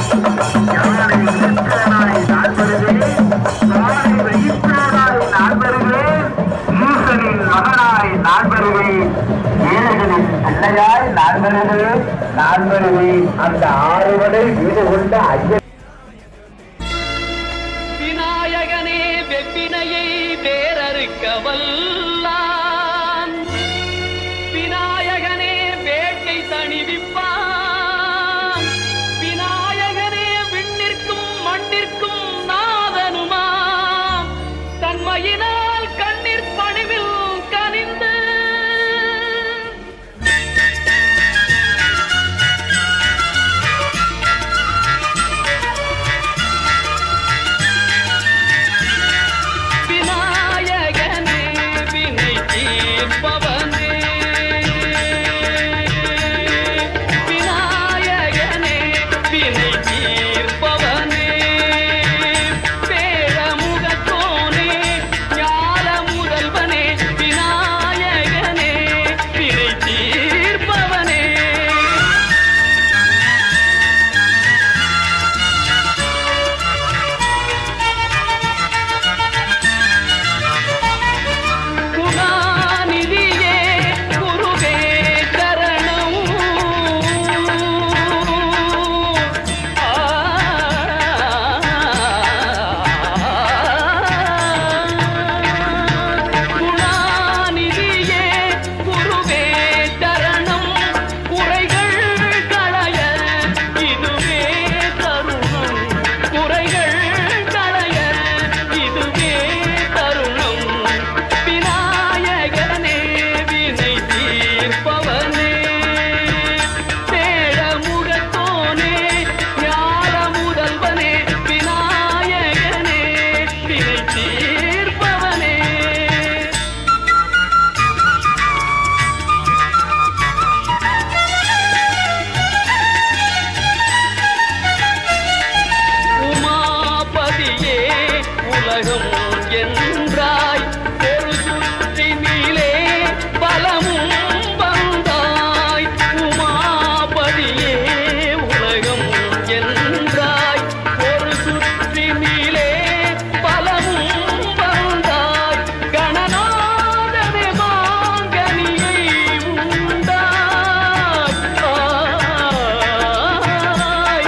அந்த ஆறுவடை வீடு கொண்ட ஐயன் விநாயகனே வெப்பினையை வேறறுக்க வல்லான், விநாயகனே வேட்டை தணிவிப்பான், விநாயகனே விண்ணிற்கும் மண்ணிற்கும் நாதனுமாம், தன்மையினால் கண்ணீர் பணிவில் கனிந்து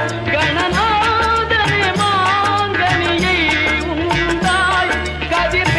கதிர்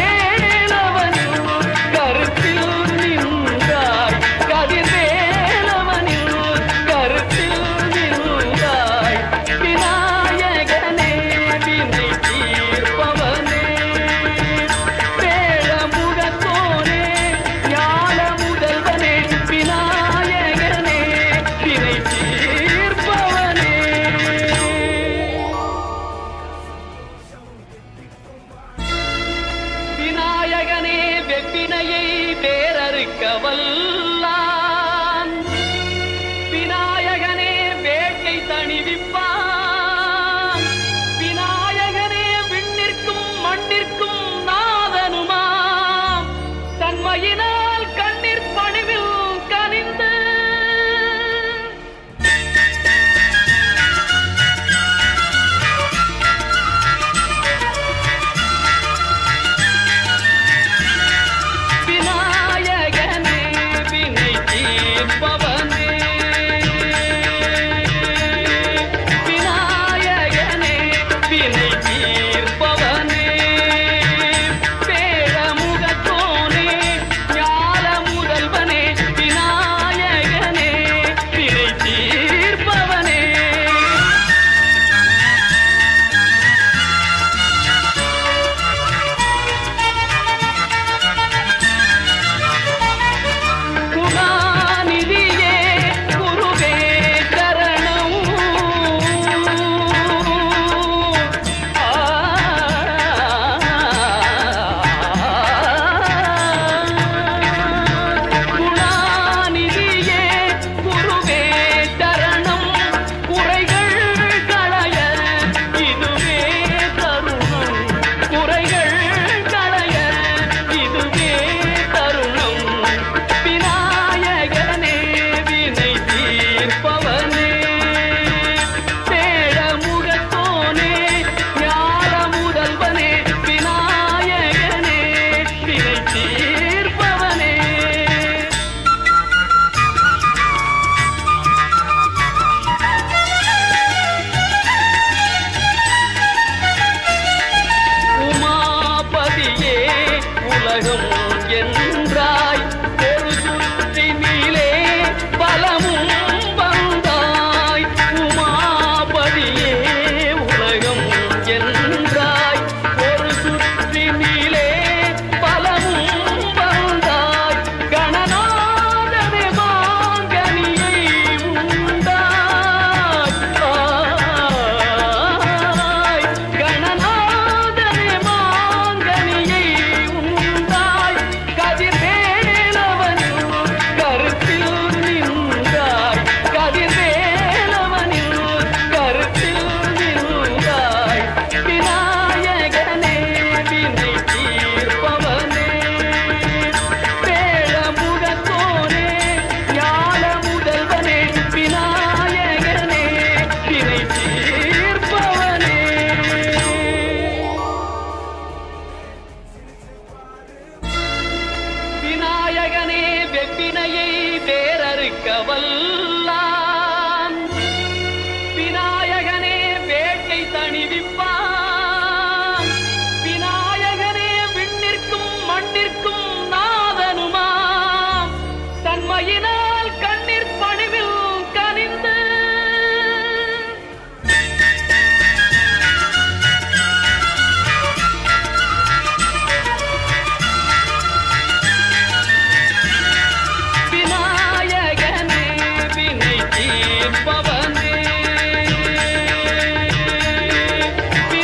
உலகம் என்றாய் ஒரு சுற்றினிலே பலமும் வந்தாய் உமாபதியே உலகம் என்றாய் ஒரு சுற்றினிலே பலமும் வந்தாய் கணநாதனே மாங்கனியை உண்டாய் கணநாதனே மாங்கனியை உண்டாய் கதிர்வேலவனில் கருத்தில் நின்றாய் கதிர்வேலவனில் கருத்தில் நின்றாய் விநாயகனே வினை தீர்ப்பவனே வேளமுகத்தோனே ஞான முதல்வனே விநாயகனே வினை தீர்ப்பவனே விநாயகனே வெப்பினையை வேறறுக்க வல்லான் விநாயகனே வேட்டை தணிவிப்பான் விநாயகனே விண்ணிற்கும் மண்ணிற்கும் நாதனுமாம் தன்மையினால் கண்ணீர் பணிவில் கனிந்து விநாயகனே வினை தீர்ப்பவனே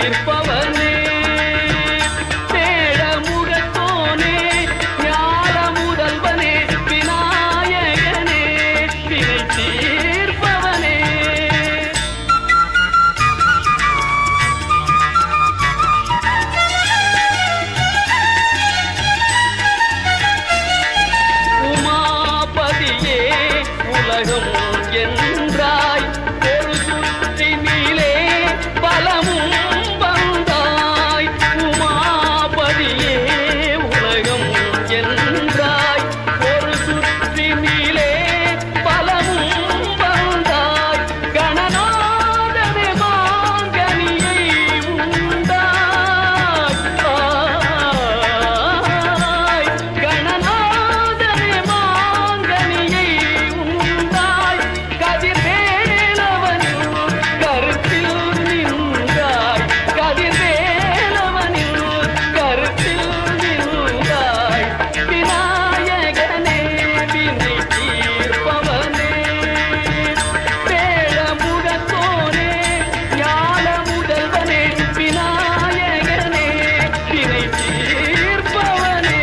தீர்ப்பவனே தேழமுகத்தோனே ஞான முதல்வனே விநாயகனே வினை தீர்ப்பவனே உமாபதியே உலகம் என்றாய் ஒரு சுற்றினிலே பலமும் வந்தாய் உமாபதியே உலகம் என்றாய் ஒரு சுற்றினிலே பலமும் வந்தாய் கணநாதனே மாங்கனியை உண்டாய் கணநாதனே மாங்கனியை உண்டாய் கதிர்வேலவனில் கருத்தில் நின்றாய் கதிர்வேலவனில் கருத்தில் நின்றாய் விநாயகனே வினை தீர்ப்பவனே வேழமுகத்தோனே ஞான முதல்வனே விநாயகனே வினை தீர்ப்பவனே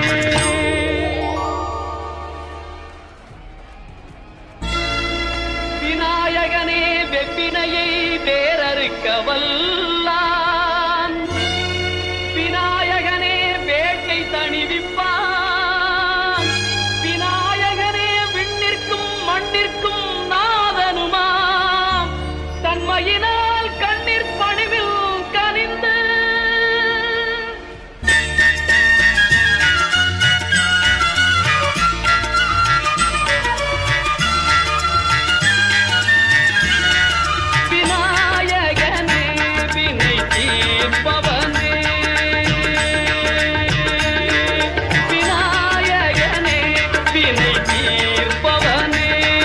விநாயகனே வெப்பினையை வேறறுக்க வல்லான் விநாயகனே வேட்டை தணிவிப்பான் விநாயகனே விண்ணிற்கும் மண்ணிற்கும் நாதனுமாம் தன்மையினால் கண்ணீர் பணிவில் கனிந்து விநாயகனே வினை தீர்ப்பவனே விநாயகனே வினை தீர்ப்பவனே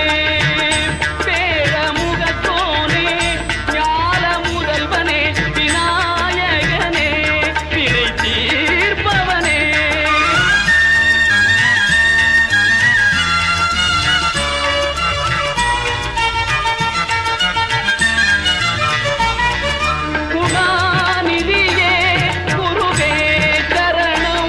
வேழமுகத்தோனே ஞான முதல்வனே விநாயகனே வினை தீர்ப்பவனே குணாநிதியே குருவே சரணம்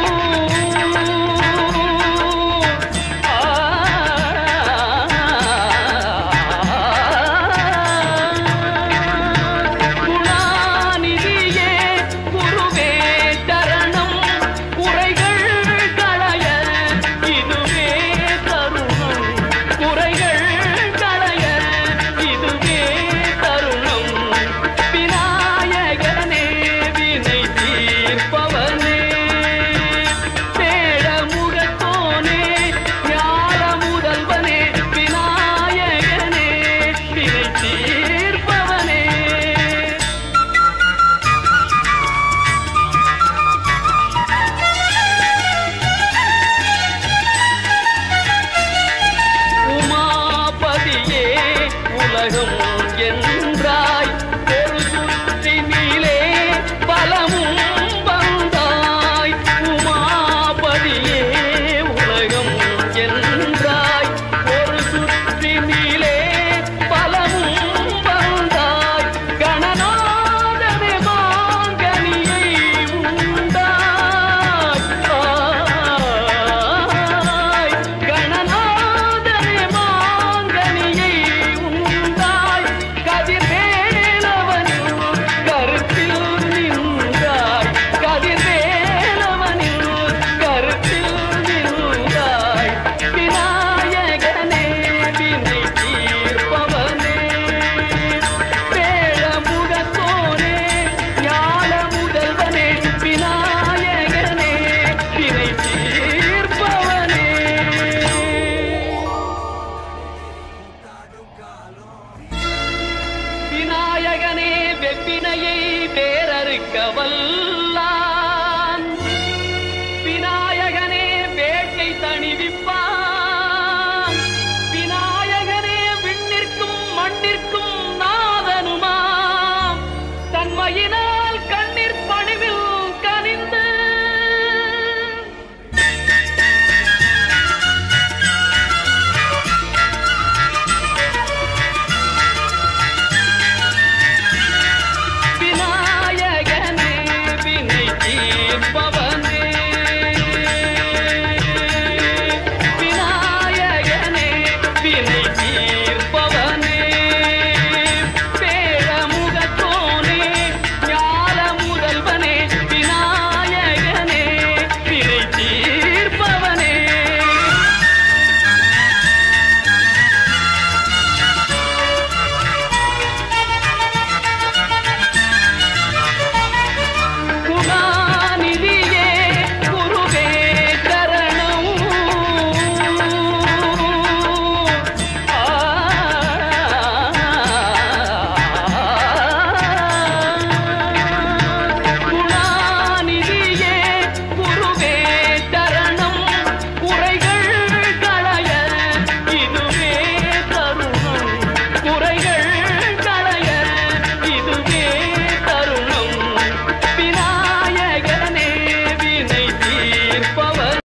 குணாநிதியே குருவே சரணம் குறைகள் களைய இதுவே தருணம் குறைகள் களைய இதுவே தருணம் விநாயகனே வினை தீர்ப்பவனே வேழமுகத்தோனே ஞான முதல்வனே விநாயகனே வினை தீர்ப்பவனே உமாபதியே உலகம் என்றாய் ஒரு சுற்றினிலே பலமும் வந்தாய் உமாபதியே உலகம் என்றாய் ஒரு சுற்றினிலே பலமும் வந்தாய் கணநாதனே மாங்கனியை உண்டாய் கணநாதனே மாங்கனியை உண்டாய் கதிர்வேலவனில் கருத்தில் நின்றாய் கதிர்வேலவனில் கருத்தில் நின்றாய் விநாயகனே வினை தீர்ப்பவனே வேழமுகத்தோனே ஞான முதல்வனே விநாயகனே வினை தீர்ப்பவனே விநாயகனே வெப்பினையை வேறறுக்க வல்லான்